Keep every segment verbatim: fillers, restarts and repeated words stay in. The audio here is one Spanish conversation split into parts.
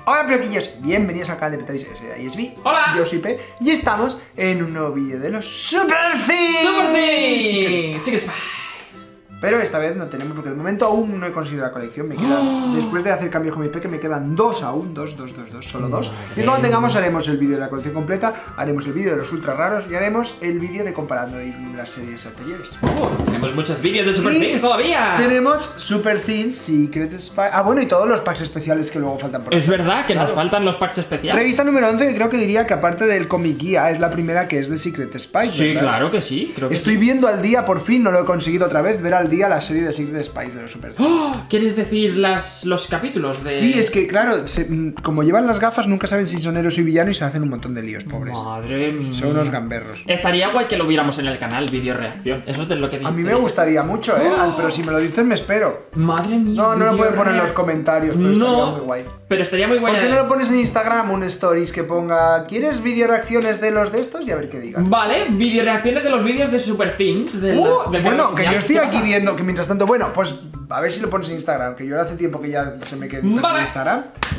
Hola peloquillos, bienvenidos al canal de Petadis S I S B. Hola. Yo soy P y estamos en un nuevo vídeo de los Super Things. Super Things. Secret Secret Spice. Pero esta vez no tenemos, porque de momento aún no he conseguido la colección. Me quedan, oh. después de hacer cambios con mi P, que me quedan dos aún, dos, dos, dos, dos, solo dos. Madre. Y cuando tengamos haremos el vídeo de la colección completa, haremos el vídeo de los ultra raros y haremos el vídeo de comparando las series anteriores. Oh, tenemos muchos vídeos de Super y Things todavía. Tenemos Super Things, Secret Spy. Ah, bueno, y todos los packs especiales que luego faltan por Es aquí. verdad que claro. nos faltan los packs especiales. Revista número once, que creo que diría que aparte del cómic guía, es la primera que es de Secret Spy. Sí, ¿verdad? claro que sí. Creo que Estoy sí. viendo al día, por fin, no lo he conseguido otra vez, ver al día la serie de Secret Spice de los Super Things. Oh, ¿quieres decir las, los capítulos de...? Sí, es que claro, se, como llevan las gafas nunca saben si son héroes y villanos y se hacen un montón de líos, pobres. Madre mía. Son unos gamberros. Estaría guay que lo viéramos en el canal, vídeo reacción. Eso es de lo que digo. A mí me gustaría mucho, ¿eh? Oh. Pero si me lo dicen me espero. Madre mía. No, no lo pueden poner en los comentarios, pero no, estaría muy guay. Pero estaría muy guay. ¿Por qué no lo pones en Instagram, un stories que ponga ¿quieres vídeo reacciones de los de estos? Y a ver qué digan. Vale, vídeo reacciones de los vídeos de Super Things. De Uh, los, de bueno, que yo estoy aquí pasa? viendo, que mientras tanto, bueno, pues a ver si lo pones en Instagram, que yo hace tiempo que ya se me quedó vale. en Instagram.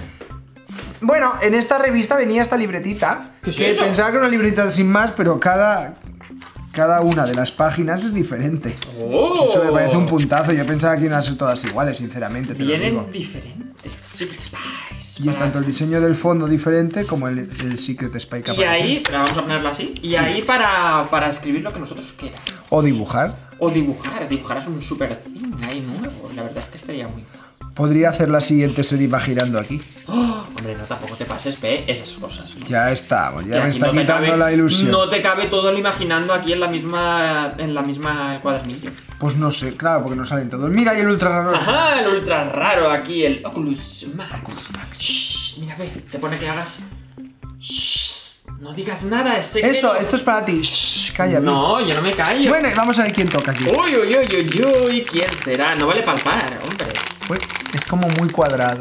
Bueno, en esta revista venía esta libretita, ¿Qué es que eso? pensaba que era una libretita sin más, pero cada, cada una de las páginas es diferente. Oh. Eso me parece un puntazo, yo pensaba que iban a ser todas iguales, sinceramente, te lo Vienen digo. diferentes. Secret Spice. Y es tanto el diseño del fondo diferente como el, el Secret Spy que Y aparece. ahí, pero vamos a ponerlo así. Y Sí. ahí para, para escribir lo que nosotros queramos. O dibujar. O dibujar, dibujarás un Super Thing ahí nuevo. La verdad es que estaría muy... Podría hacer la siguiente serie va girando aquí. Oh, hombre, no tampoco te pases, P, esas cosas. ¿No? Ya estamos, ya Que me aquí está no te quitando cabe- la ilusión. No te cabe todo lo imaginando aquí en la misma en la misma cuadernillo. Pues no sé, claro, porque no salen todos. Mira, y el ultra raro. Ajá, el ultra raro aquí, el Oculus Max. Oculus Max. Shh, mira, ve, te pone que hagas. Shh, no digas nada, es secreto. Eso, esto es para ti. Shh, calla. No, yo no me callo. Bueno, vamos a ver quién toca aquí. Uy, uy, uy, uy, uy, ¿quién será? No vale palpar, hombre. Uy, es como muy cuadrado.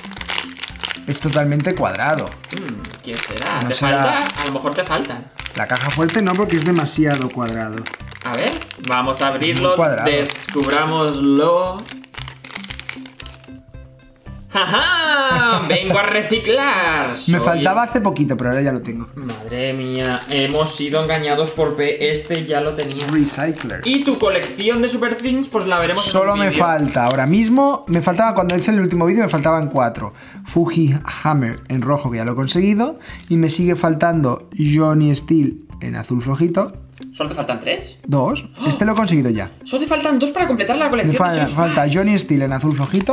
Es totalmente cuadrado. Hmm, ¿quién será? No ¿Te será- falta? A lo mejor te faltan. La caja fuerte no, porque es demasiado cuadrado. A ver, vamos a abrirlo, muy cuadrado. descubrámoslo. ¡Jaja! ¡Vengo a reciclar! Me Soy- faltaba hace poquito, pero ahora ya lo tengo. Madre mía, hemos sido engañados por P. Este ya lo tenía. Recycler. Y tu colección de Super Things, pues la veremos Solo en un me vídeo. falta, ahora mismo, me faltaba, cuando hice el último vídeo me faltaban cuatro. Fuji Hammer en rojo, que ya lo he conseguido. Y me sigue faltando Johnny Steel en azul flojito. ¿Solo te faltan tres? Dos. Este lo he conseguido ya. Solo te faltan dos para completar la Me colección fa- de Super falta Johnny Steel en azul flojito.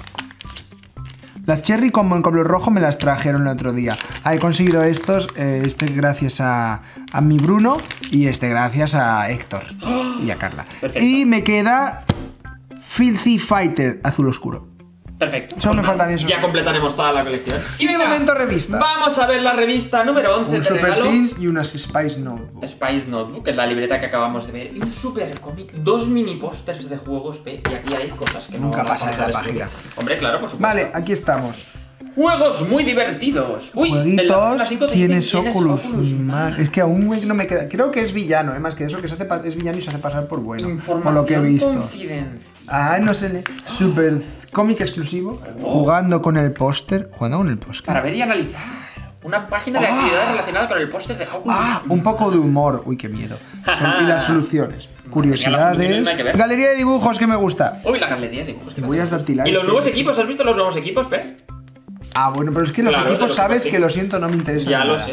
Las Cherry como en color rojo me las trajeron el otro día. Ah, he conseguido estos, eh, este gracias a, a mi Bruno y este gracias a Héctor y a Carla. Perfecto. Y me queda Filthy Fighter azul oscuro. Perfecto. Solo me Pues faltan nada, esos. Ya completaremos toda la colección. Y de venga, momento revista. Vamos a ver la revista número once. Un te Super regalo Things y unas Spice Notebook. Spice Notebook, que es la libreta que acabamos de ver. Y un super cómic, dos mini pósters de juegos, P. Y aquí hay cosas que Nunca no pasa vamos de a la descubrir. página. Hombre, claro, por supuesto. Vale, aquí estamos. Juegos muy divertidos. Uy, en la- en la Jueguitos, cinco te tienes dicen, Oculus Oculus Max. Es que aún no me queda. Creo que es villano, ¿eh? Más que eso, que se hace pa- es villano y se hace pasar por bueno. Por lo que he visto. Confidencial. Ah, no sé. le- Super cómic exclusivo. Jugando con el póster. Jugando con el póster. Para ver y analizar. Una página de Ah. actividades relacionada con el póster de Oculus. Ah, un poco de humor. Uy, qué miedo. Son- y las soluciones. las Curiosidades. soluciones no hay que ver. Galería de dibujos que me gusta. Uy, la galería de dibujos. Y huellas dactilares. Y los que- nuevos equipos, ¿has visto los nuevos equipos, P? Ah, bueno, pero es que los Claro, de equipos los sabes Super que Things. lo siento, no me interesa Ya nada. lo sé.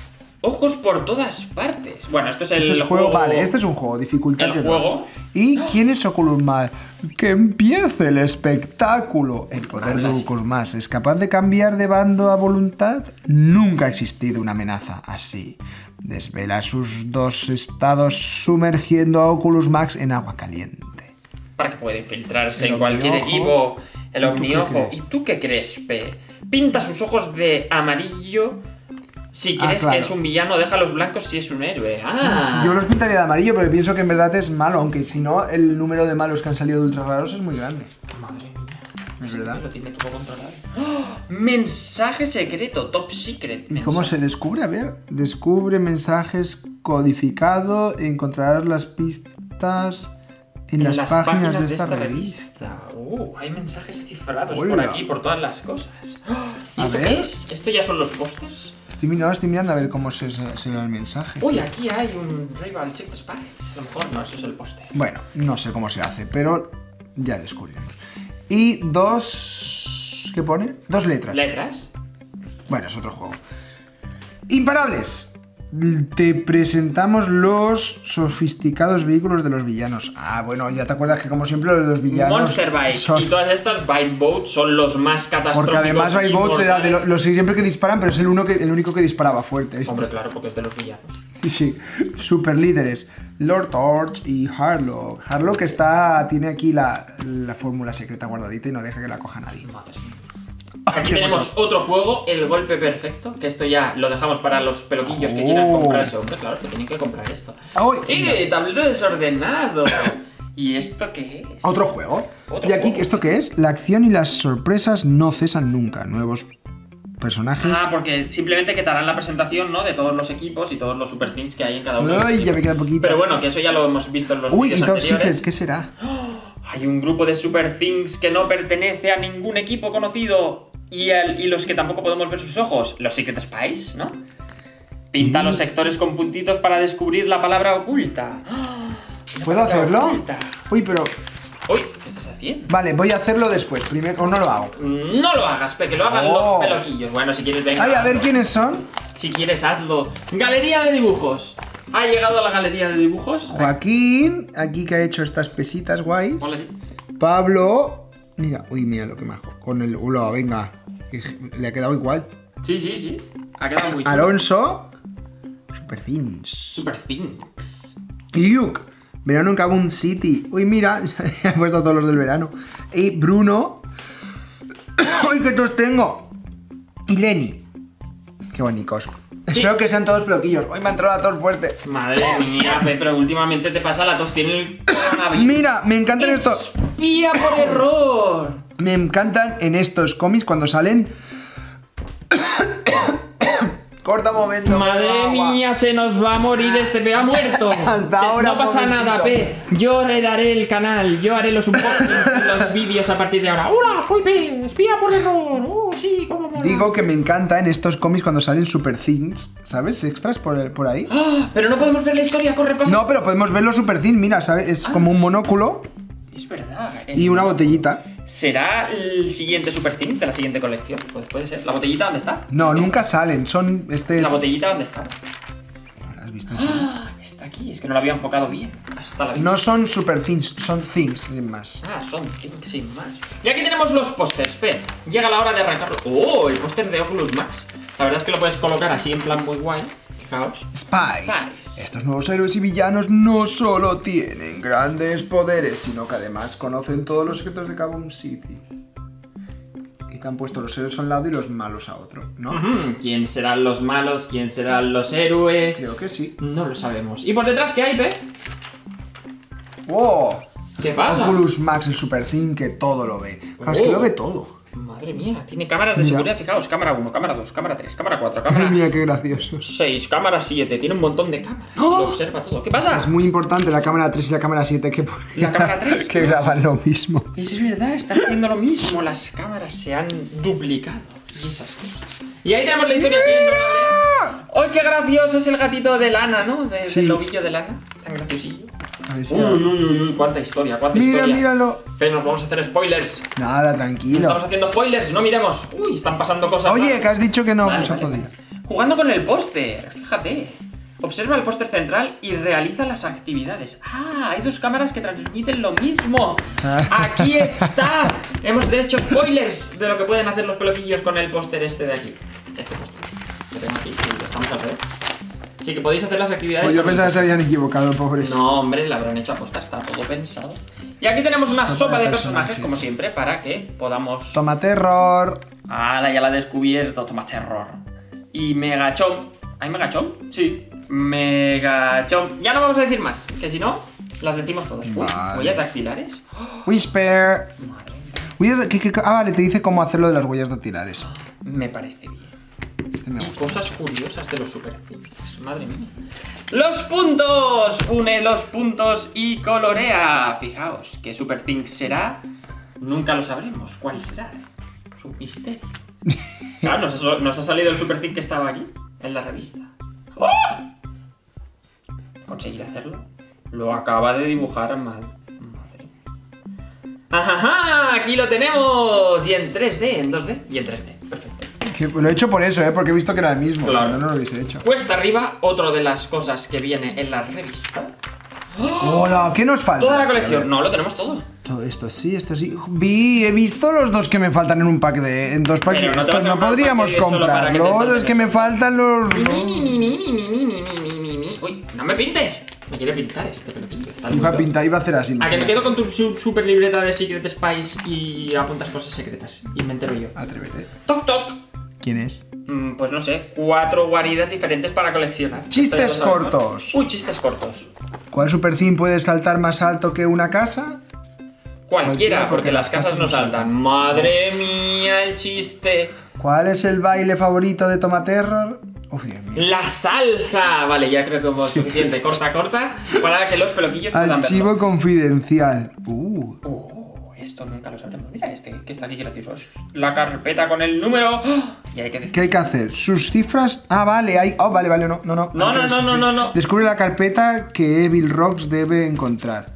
Ojos por todas partes. Bueno, esto es el Este es juego, vale, este es un juego, dificultad El de juego. dos. ¿Y quién es Oculus Max? ¡Que empiece el espectáculo! El poder de Habla así. Oculus Max es capaz de cambiar de bando a voluntad. Nunca ha existido una amenaza así. Desvela sus dos estados sumergiendo a Oculus Max en agua caliente. Para que pueda infiltrarse El en cualquier omniojo. equipo. El ¿Y tú qué omniojo. crees? ¿Y tú qué crees, P? Pinta sus ojos de amarillo. Si Ah, crees claro. que es un villano, deja los blancos si es un héroe. Ah. Yo los pintaría de amarillo, pero pienso que en verdad es malo, aunque si no, el número de malos que han salido de ultra raros es muy grande. Madre mía. ¿Es verdad? Lo tiene todo controlado. ¡Oh! Mensaje secreto, top secret. ¿Y cómo se descubre? A ver, descubre mensajes codificado, encontrarás las pistas en, las, páginas, de esta, revista. Uh, hay mensajes cifrados Hola. por aquí, por todas las cosas. ¡Oh! ¿Y A esto ver. qué es? ¿Esto ya son los pósters? Estoy mirando, estoy mirando a ver cómo se, se, se ve el mensaje. Uy, aquí hay un Rival Check Spice. A lo mejor no, eso es el póster. Bueno, no sé cómo se hace, pero ya descubriremos. Y dos... ¿Qué pone? Dos letras. ¿Letras? Bueno, es otro juego. Imparables. Te presentamos los sofisticados vehículos de los villanos. Ah, bueno, ya te acuerdas que como siempre los villanos... Monster Bike. son- Y todas estas Bike Boats son los más catastróficos. Porque además y Boats era de lo- mortales. los siempre que disparan, pero es el, uno que, el único que disparaba fuerte. ¿viste? Hombre, claro, porque es de los villanos. Sí, sí. Super líderes. Lord Torch y Harlock. Harlock está, tiene aquí la, la fórmula secreta guardadita y no deja que la coja nadie. Madre mía. Ay, Aquí qué tenemos bueno. otro juego, el golpe perfecto, que esto ya lo dejamos para los peloquillos que quieran Oh. comprarse. Hombre, claro, se tienen que comprar esto. Ay, ¡Eh! Tablero desordenado. ¿Y esto qué es? Otro juego. Otro y aquí, juego. ¿esto qué es? La acción y las sorpresas no cesan nunca. Nuevos personajes. Ah, porque simplemente quitarán la presentación, ¿no? De todos los equipos y todos los super teams que hay en cada uno. Ay, ya me queda poquito. Pero bueno, que eso ya lo hemos visto en los Uy, y vídeos Top anteriores. Secret, ¿qué será? Hay un grupo de Super Things que no pertenece a ningún equipo conocido y, el- y los que tampoco podemos ver sus ojos. Los Secret Spies, ¿no? Pinta Y- los sectores con puntitos para descubrir la palabra oculta. ¡Ah! La ¿Puedo palabra hacerlo? oculta. Uy, pero... Uy, ¿qué estás haciendo? Vale, voy a hacerlo después. Primero, o no lo hago. No lo hagas, Pe, que lo hagan Oh. los peloquillos. Bueno, si quieres, venga. Ay, a ver hazlo. quiénes son. Si quieres, hazlo. Galería de dibujos. ¿Ha llegado a la galería de dibujos? Joaquín, aquí que ha hecho estas pesitas guays. Ponle así. Pablo... Mira, uy, mira lo que majo. Con el... Ulo, venga. que Le ha quedado igual. Sí, sí, sí. Ha quedado muy chulo. Alonso. Super Things. Super Things. Luke. Verano en Kaboom City. Uy, mira, he puesto todos los del verano. Y Bruno. ¡Uy, qué tos tengo! Y Lenny. Qué bonitos. Espero que sean todos peloquillos. Hoy me ha entrado la tos fuerte. Madre mía, Pe, pero últimamente te pasa la tos, tiene el coronavirus. Mira, me encantan estos. Espía por error. Me encantan en estos cómics cuando salen. Corta momento. Madre agua. mía, se nos va a morir este Pe, ha muerto. Hasta Pe, ahora, no pasa momentito. nada, Pe. Yo heredaré el canal, yo haré los unboxings y los vídeos a partir de ahora. ¡Hola, soy Pe! ¡Espía por error! ¡Oh, sí, cómo mola! Digo que me encanta en estos cómics cuando salen Super Things, ¿sabes? Extras por, el- por ahí. ¡Ah! Pero no podemos ver la historia, corre, pasa. No, pero podemos ver los Super Things, mira, ¿sabes? Es como un monóculo Es verdad. y una botellita. ¿Será el siguiente Super Thing de la siguiente colección? Pues puede ser. ¿La botellita dónde está? No, nunca salen, son... Este es... ¿La botellita dónde está? ¿Has visto eso? ¡Ah! Está aquí, es que no lo había enfocado bien. Hasta la vista. No son Super Things, son Things, sin más. Ah, son Things sin más. Y aquí tenemos los pósters, Pe. Llega la hora de arrancarlo. ¡Oh! El póster de Oculus Max. La verdad es que lo puedes colocar así en plan muy guay. Fijaos. Spice. Spice. Estos nuevos héroes y villanos no solo tienen grandes poderes, sino que además conocen todos los secretos de Kaboom City. Y te han puesto los héroes a un lado y los malos a otro, ¿no? Ujú. ¿Quién serán los malos? ¿Quién serán los héroes? Creo que sí. No lo sabemos. ¿Y por detrás qué hay, Pe? ¡Wow! ¿Qué pasa? Oculus Max, el Super Thing, que todo lo ve. Claro, es que Oh. lo ve todo. Madre mía, tiene cámaras de Mira. seguridad, fijaos. Cámara uno, cámara dos, cámara tres, cámara cuatro, cámara Mira qué graciosos. seis, cámara siete. Tiene un montón de cámaras. ¡Oh! Lo observa todo. ¿Qué pasa? Es muy importante la cámara tres y la cámara siete que, ¿La cámara tres? que graban lo mismo. Es verdad, están haciendo lo mismo. Las cámaras se han duplicado. Y esas cosas. Y ahí tenemos la historia que no la leo. ¡Ay, qué gracioso es el gatito de lana, ¿no? De- Sí. Del lobillo de lana. Tan graciosillo. A ver si- Uy, uy, uy, uy, cuánta historia, cuánta Mira, historia. míralo. Pero nos vamos a hacer spoilers. Nada, tranquilo. Estamos haciendo spoilers, no miremos. Uy, están pasando cosas. Oye, raras. que has dicho que no Vale, se vale. podía. Jugando con el póster, fíjate. Observa el póster central y realiza las actividades. ¡Ah! Hay dos cámaras que transmiten lo mismo. ¡Aquí está! Hemos hecho spoilers de lo que pueden hacer los peloquillos con el póster este de aquí. Este póster. Que tengo aquí, sí, lo estamos al revés. Sí, que podéis hacer las actividades. Pues yo con el pensaba que se habían equivocado, pobres. No, hombre, la habrán hecho aposta, está todo pensado. Y aquí tenemos una Sopa sopa de de personajes, personajes. como siempre, para que podamos... Toma terror. ¡Hala, ya la he descubierto! Toma terror. Y Megachomp. ¿Hay Megachomp? Sí. Megachomp. Ya no vamos a decir más, que si no, las decimos todas. Uy, Vale. huellas dactilares. Whisper. Madre mía, Huellas- ¿qué- qué- ah, vale, te dice cómo hacer lo de las huellas dactilares. me parece bien. Este me Y gusta. cosas curiosas de los Super Things. Madre mía. ¡Los puntos! Une los puntos y colorea. Fijaos, ¿qué Super Things será? Nunca lo sabremos. ¿Cuál será? Es un misterio. Claro, nos ha, nos ha salido el Super Thick que estaba aquí, en la revista. ¡Oh! Conseguir hacerlo. Lo acaba de dibujar mal. Madre. ¡Ajaja! Aquí lo tenemos. Y en tres D, en dos D y en tres D. Perfecto. Que lo he hecho por eso, ¿eh? Porque he visto que era el mismo. Claro. Si no, no lo hubiese hecho. Cuesta arriba, otro de las cosas que viene en la revista. Hola, ¿qué nos falta? Toda la colección. No, lo tenemos todo. Todo esto sí, esto sí. Vi, he visto los dos que me faltan en un pack de. En dos packs. Pero no te Estos vas a no comprar un podríamos pack de solo para que te comprarlos. entonces Es que me faltan los. Mi, mi, mi, mi, mi, mi, mi, mi, mi, mi, mi, mi. Uy, no me pintes. Me quiere pintar este pelotillo. Está Iba a pintar, iba a hacer así. A que me quedo con tu su super libreta de Secret Spice y apuntas cosas secretas. Y me entero yo. Atrévete. Toc, toc. ¿Quién es? Mm, pues no sé, cuatro guaridas diferentes para coleccionar. Chistes Esto ya lo sabemos. cortos. Uy, chistes cortos. ¿Cuál supercin puede saltar más alto que una casa? Cualquiera, Cualquiera, porque, porque las casas no saltan. Madre mía, el chiste. ¿Cuál es el baile favorito de Tomaterror? Uf, Dios mío. La salsa. Vale, ya creo que hemos Sí. suficiente. Corta, corta. Para que los peloquillos puedan Archivo verlo. confidencial. Uh. Oh, esto nunca lo sabremos. Mira este, que está aquí gracioso. La carpeta con el número. ¡Oh! Y hay que decir. ¿Qué hay que hacer? Sus cifras. Ah, vale, hay. Oh, vale, vale, no, no, no. No, Antes no, de no, sufrir. no, no. Descubre la carpeta que Evil Rocks debe encontrar.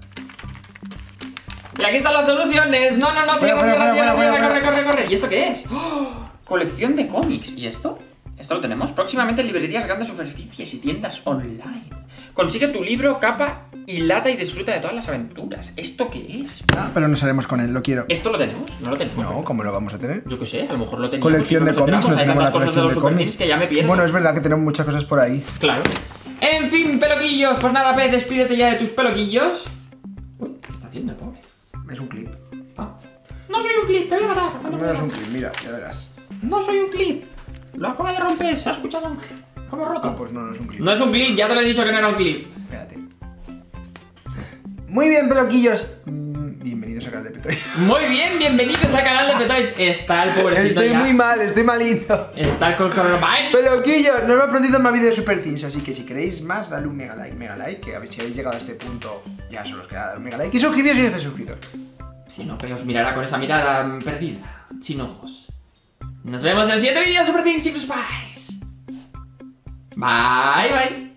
Y aquí están las soluciones. No, no, no, Fuera, cierra, fuera, cierra, fuera, cierra, fuera, cierra, fuera. corre, corre, corre. ¿Y esto qué es? ¡Oh! Colección de cómics. ¿Y esto? Esto lo tenemos próximamente en librerías, grandes superficies y tiendas online. Consigue tu libro, capa y lata y disfruta de todas las aventuras. ¿Esto qué es? Ah, pero nos haremos con él, lo quiero. ¿Esto lo tenemos? ¿No lo tenemos? No, ¿cómo lo vamos a tener? Yo qué sé, a lo mejor lo teníamos. Colección y de nos cómics, no enteramos. Hay tenemos la tantas cosas de colección los de superthings cómics. que ya me pierdo. Bueno, es verdad que tenemos muchas cosas por ahí. Claro. En fin, peloquillos. Pues nada, pez, despídete ya de tus peloquillos. Uy, ¿qué está haciendo el pobre? Es un clip. Ah. No soy un clip, te voy a matar. No es un clip, mira, ya verás. No soy un clip. Lo acaba de romper, se ha escuchado como roto. Ah, pues no, no es un clip. No es un clip, ya te lo he dicho que no era un clip. Espérate. Muy bien, peloquillos. Mm, Bienvenidos a Canal de Petoy. Muy bien, bienvenidos al canal de Petoys. Está el pobrecito Estoy ya. muy mal, estoy malito. Está el coronavirus. Peloquillos, nos vemos prontito en más vídeos de Super Things, así que si queréis más, dale un mega like, mega like, que a ver si habéis llegado a este punto, ya solo os queda dar un mega like y suscribiros si no estáis suscritos. Si no, que os mirará con esa mirada mm, perdida, sin ojos. Nos vemos en el siguiente vídeo de Super Things Secret Spice. Bye, bye.